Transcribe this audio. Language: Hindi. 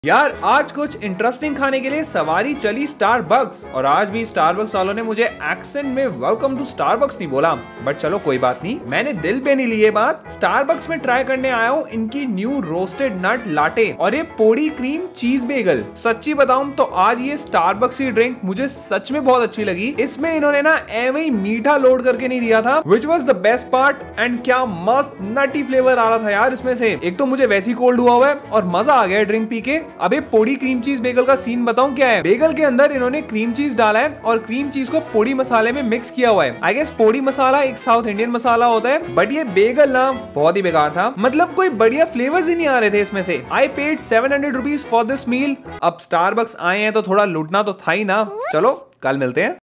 यार आज कुछ इंटरेस्टिंग खाने के लिए सवारी चली स्टारबक्स और आज भी स्टारबक्स वालों ने मुझे एक्सेंट में वेलकम टू स्टारबक्स नहीं बोला, बट चलो कोई बात नहीं, मैंने दिल पे नहीं ली ये बात। स्टारबक्स में ट्राई करने आया हूँ इनकी न्यू रोस्टेड नट लाटे और ये पोड़ी क्रीम चीज बेगल। सच्ची बताऊं तो आज ये स्टारबक्स की ड्रिंक मुझे सच में बहुत अच्छी लगी। इसमें इन्होंने ना एवं मीठा लोड करके नहीं दिया था, which was the best part. And क्या मस्त नटी फ्लेवर आ रहा था यार इसमें से। एक तो मुझे वैसी कोल्ड हुआ हुआ है और मजा आ गया ड्रिंक पी के। अबे पोड़ी क्रीम चीज बेगल का सीन बताऊं क्या है। बेगल के अंदर इन्होंने क्रीम चीज डाला है और क्रीम चीज को पोड़ी मसाले में मिक्स किया हुआ है। आई गेस पोड़ी मसाला एक साउथ इंडियन मसाला होता है, बट ये बेगल ना बहुत ही बेकार था। मतलब कोई बढ़िया फ्लेवर्स ही नहीं आ रहे थे इसमें से। I paid 700 rupees for this meal. अब स्टारबक्स आए हैं तो थोड़ा लूटना तो था ही ना। चलो कल मिलते हैं।